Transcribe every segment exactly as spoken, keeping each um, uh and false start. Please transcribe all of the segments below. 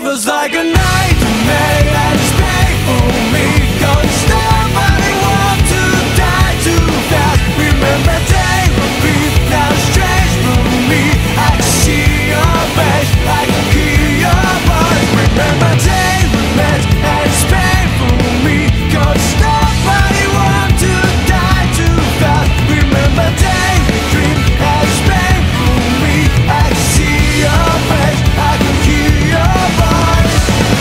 was like a nightmare and it's paid for me, 'cause nobody wants to die too fast. Remember day would be now strange for me. I can see your face, I can hear your voice. Remember day would meant and it's paid for me, 'cause nobody wants to die too fast. Remember day we dream and it's paid for me. I can see your face, I can hear your voice.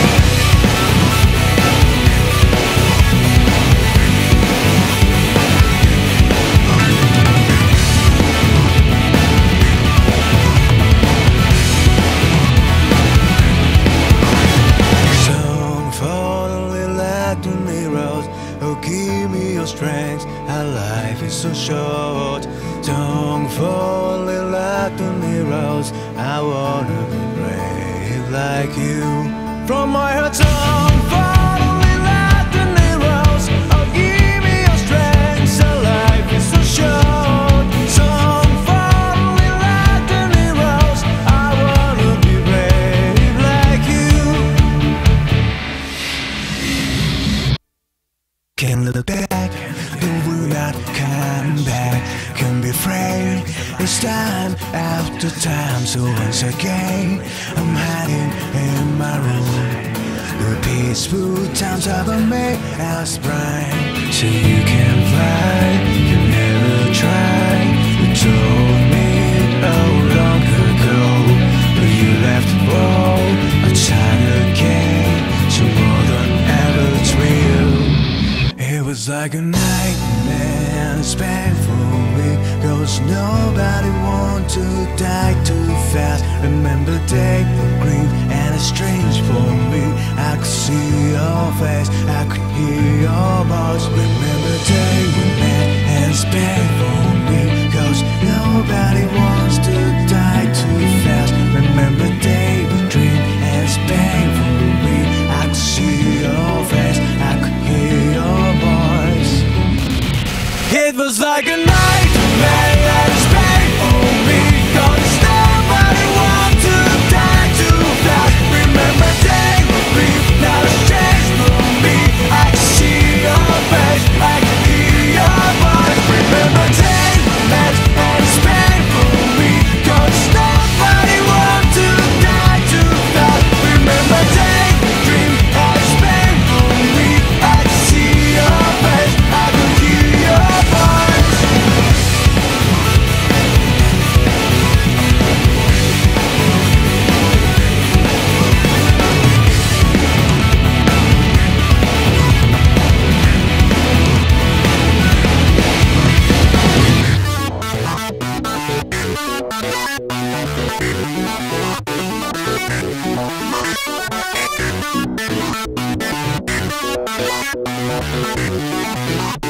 Oh, give me your strength, our life is so short. Don't fall in like the heroes. I wanna be brave like you. From my heart, don't fall in like the heroes. Oh, give me your strength, our life is so short. Don't fall in like the heroes. I wanna be brave like you. Can't look back, it will not come back. Can be afraid, it's time after time. So once again, I'm hiding in my room. The peaceful times of a made us bright. So you can fly, you never try. You told me oh long ago, but you left all a time again. So more than ever it's real. It was like a nightmare, it's painful for me, 'cause nobody want to die too fast. Remember day for grief and it's strange for me. I could see your face, I could hear your voice. Remember day we met and it's painful for me, 'cause nobody wants to die too fast. Remember day we dream and it's painful for me. I could see your face, I could hear your voice. It was like a nightmare and it's paid for me, 'cause nobody wants to die too fast. Remember day would be now it's changed for me. I can see your face, I can hear your voice. Remember day meant and it's paid for me, 'cause nobody wants to die too fast. Remember day dream and it's paid for me. I can see your face, I can hear your voice. We'll be right back.